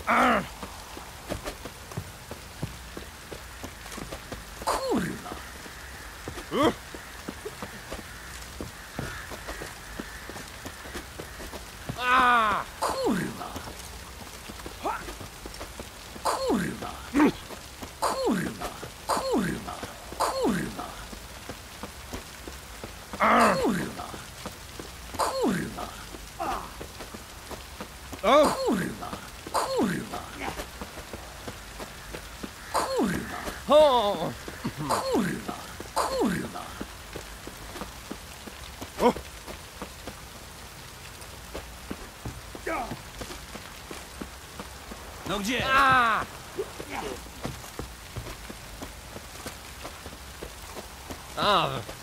Kurwa! Kurwa! Kurwa! Kurwa! Kurwa! Kurwa! Kurwa! Kurwa! Kurwa! Kurwa! Kurwa! Kurwa! Kurwa! No gdzie? A!